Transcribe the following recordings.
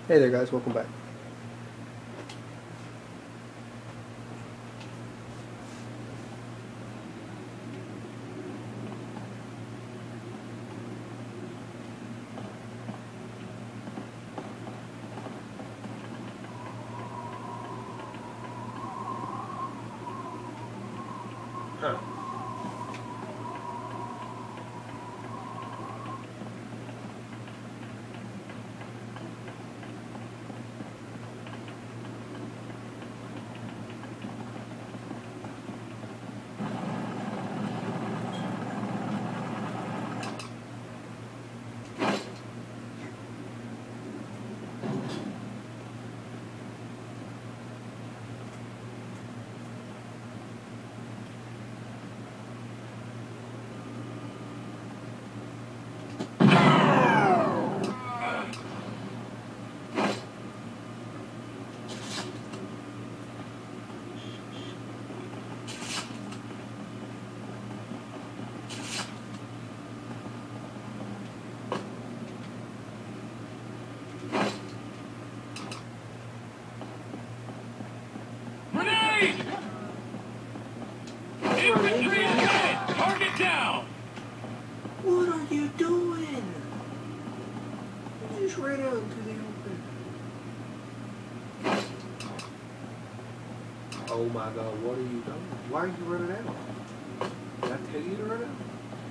Hey there guys, welcome back. Huh. Grenade! Infantry ahead! Target down! What are you doing? You just ran out into the open. Oh my god, what are you doing? Why are you running out? Did I tell you to run out?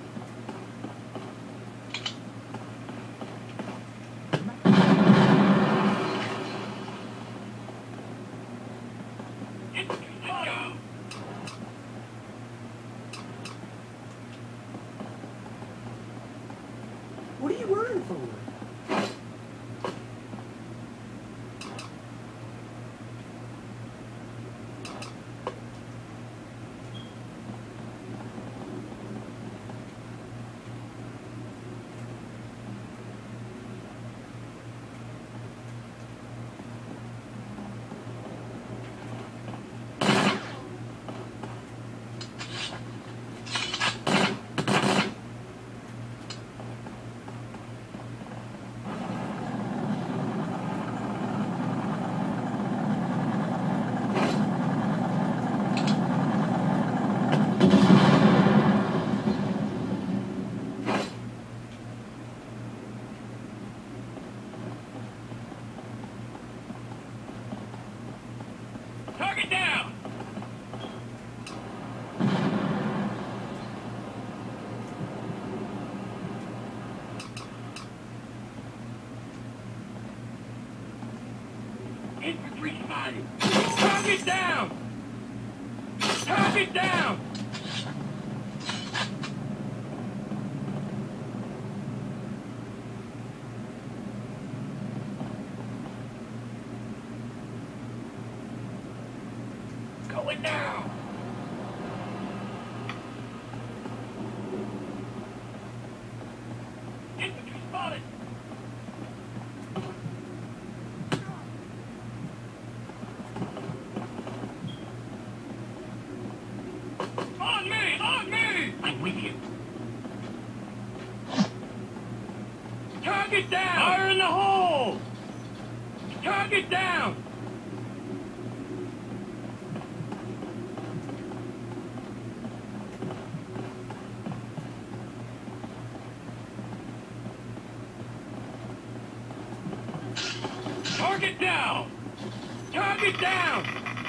What are you running for? Target down! Infantry spotted! Target down! Target down! Going down! Infantry spotted! On me! On me! I'm with you. Target down! Fire in the hole! Target down! Target down! Target down!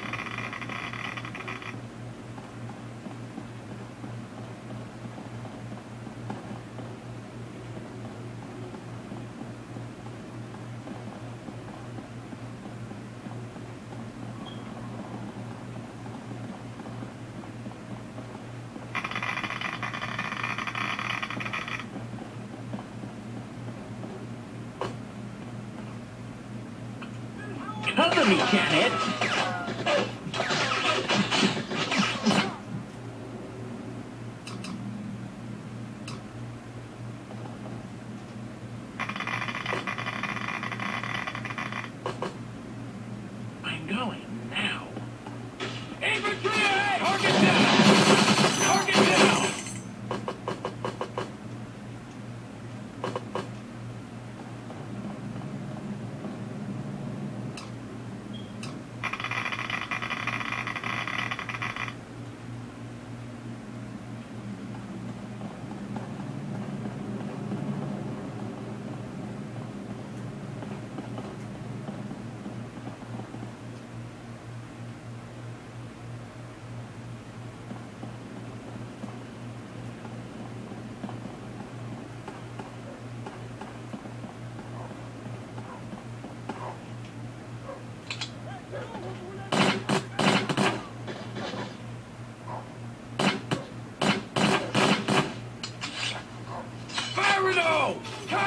Cover me, cathead! I'm going now. Infantry ahead! Target down! Target down!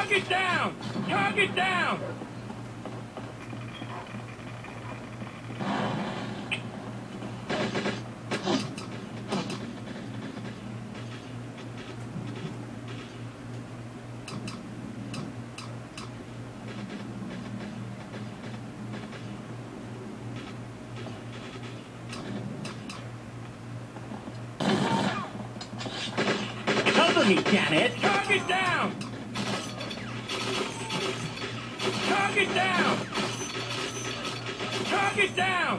Target down! Target down! Cover me, damn it! Target down! Target down! Target down!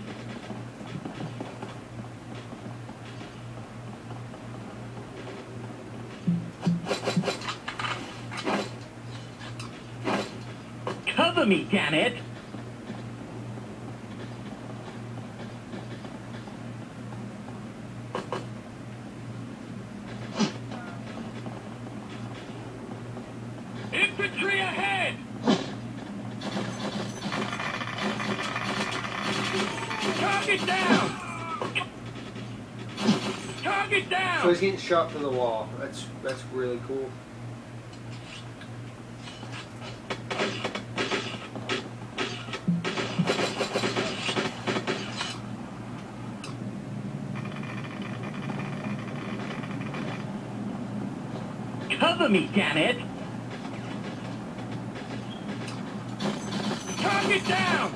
Cover me, damn it! Infantry ahead! Target down! Target down! So he's getting shot from the wall. That's really cool. Cover me, damn it! Target down!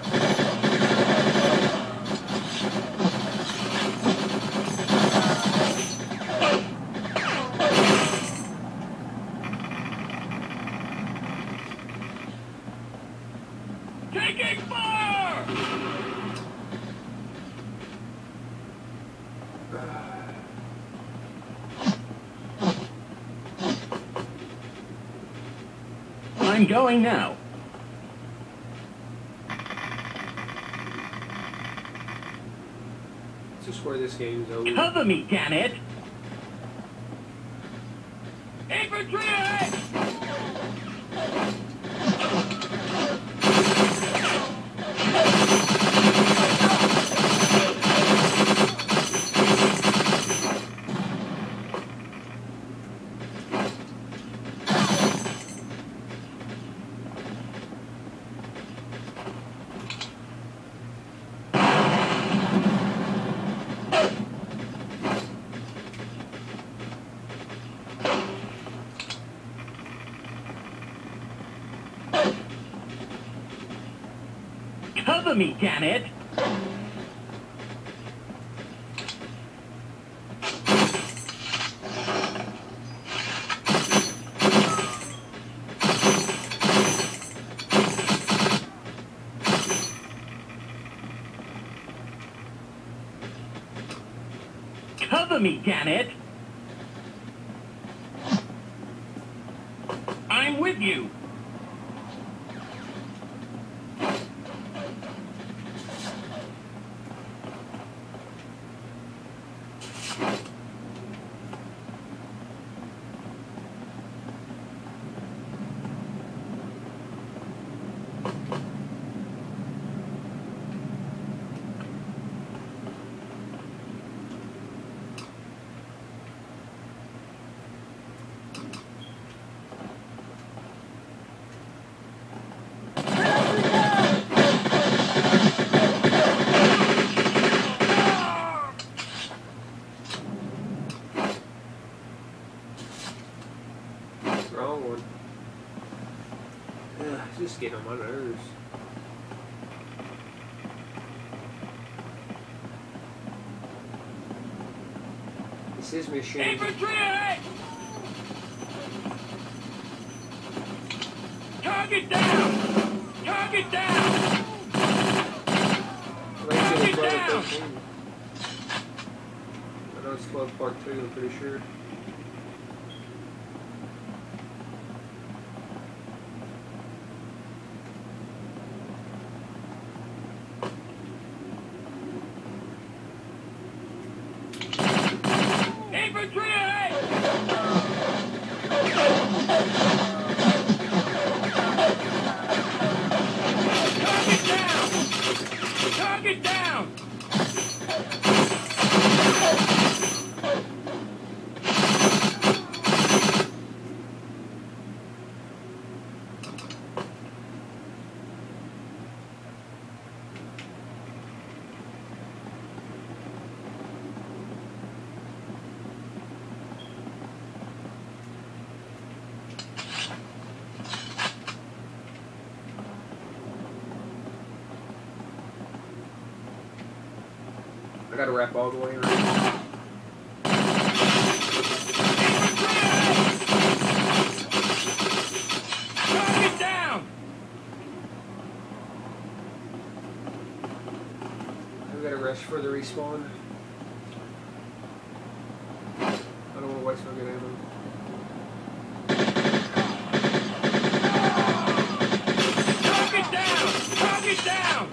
Taking fire! I'm going now. This is where this game's over. Cover me, damn it! Infantry ahead! Cover me, damn it! Cover me, damn it! I'm with you! Wrong one. Ugh, it's just getting on my nerves. This is machine. Infantry ahead! Target down! Target down! Target down! I know it's 12 Part 2, I'm pretty sure. Infantry ahead! Target down! Target down! gotta wrap all the way around. Target down! I gotta rush for the respawn. I don't want to waste my good ammo. Target down! Target down!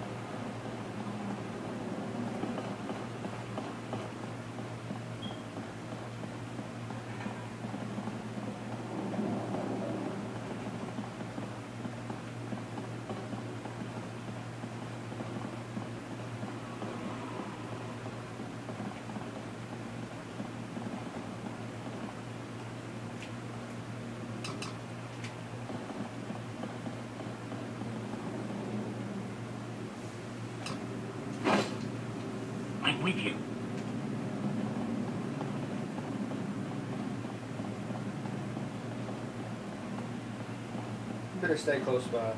I'm with you. Better stay close by.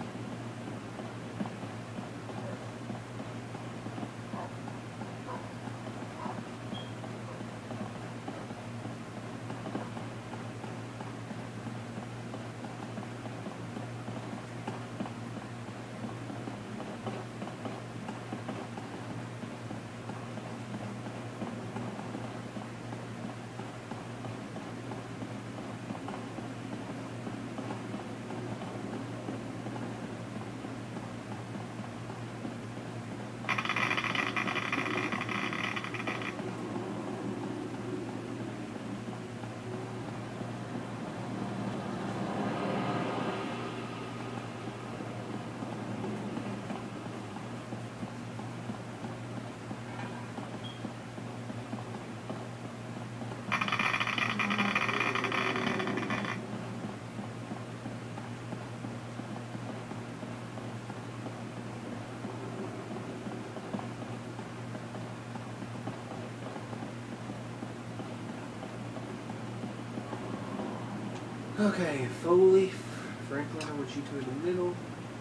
Okay, Foley, Franklin, I want you two in the middle.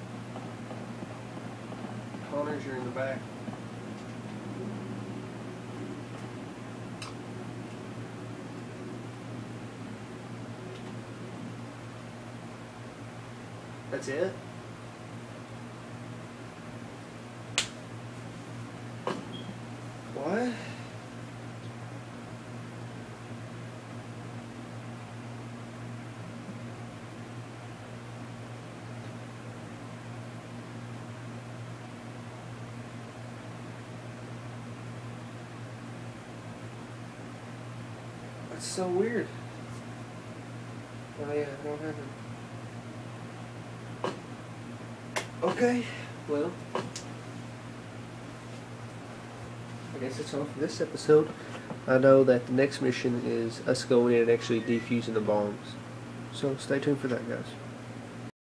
Connors, you're in the back. That's it? What? That's so weird. Oh yeah, I don't have it. Okay, well, I guess that's all for this episode. I know that the next mission is us going in and actually defusing the bombs. So stay tuned for that, guys.